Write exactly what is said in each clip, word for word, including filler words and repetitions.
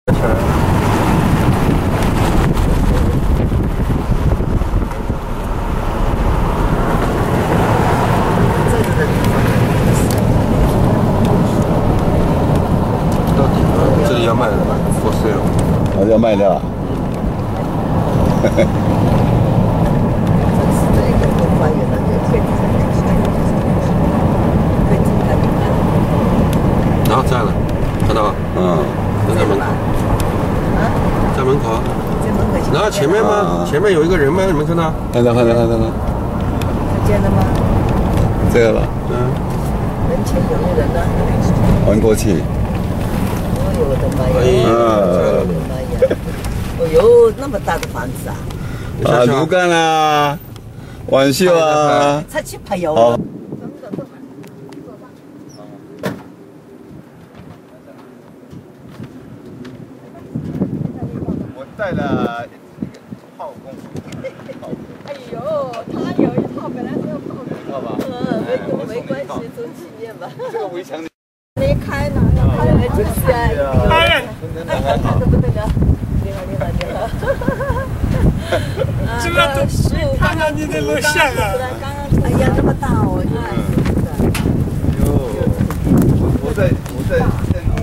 这里要卖了，for sale。 我要卖掉啊。 然后在了，看到吗？嗯，在门口。啊？在门口。然后前面吗？前面有一个人吗？你们看到？ 看到，看到，看到了。 看见了吗？ 这个了。 嗯。门前有个人呢。 玩过去。 哎呦我的妈呀！ 哎我的妈呀！哦呦，那么大的房子啊！ 啊，芦竿啊，挽袖啊。 出去拍油了。 我带了炮工。 哎呦，他有一套，本来是要炮的。 好吧。 嗯，没没关系，做纪念吧。 这个围墙。 没开呢，要开了就是啊。 哎呀， 哎，看得不得了！你好，你好，你好。 这个都看到你的录像啊！ 哎呀，这么大哦！ 哟，我在我在在哪？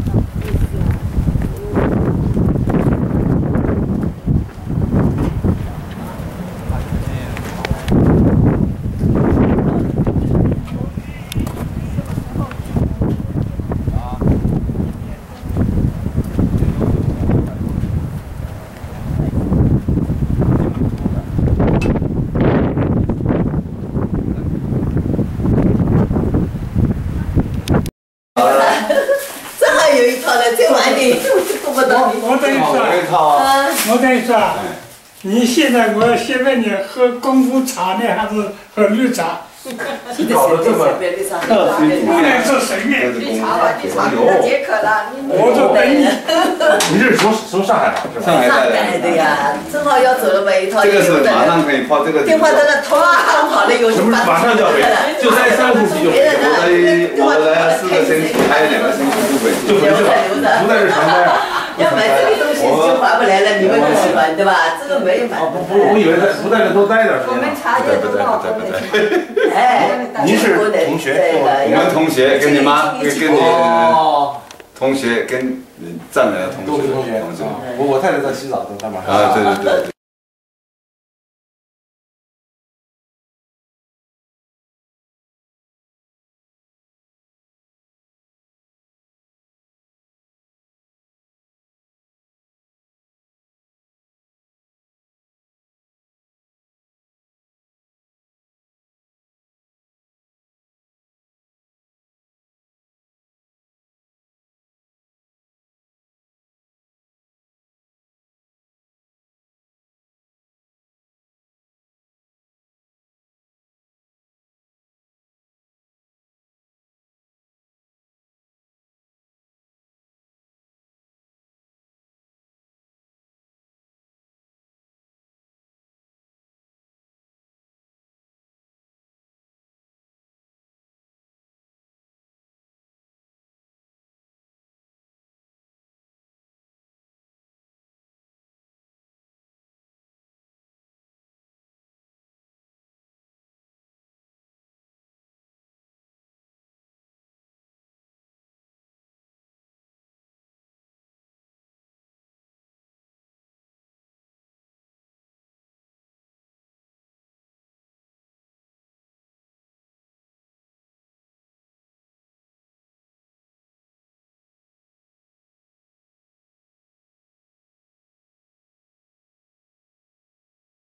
正好有一套的，这玩意我不懂。 我等于说，我等于说，你现在我先问你，喝功夫茶呢，还是喝绿茶？ 你搞得这么绿茶， 不能说随便。 绿茶吧，绿茶都解渴了。 我就等你。 你这是从从上海来是吧？ 上海上海的呀，正好要走了嘛，一套。 这个是马上可以泡这个。 电话这个头啊，刚好了，有什么马上就要回来？就在三星期就回来。 我来我来四个星期，还有两个星期就回去。 就回去了，不在这长待。 要买这个东西就划不来了，你们都喜欢对吧？这个没有买。 不不，我以为在不在这多待点时间。 我们茶叶都冒红的。 哎， 您是同学？ 我们同学跟你妈跟跟你同学跟丈人同学。 同学。我我太太在洗澡，等她马上。 啊，对对对。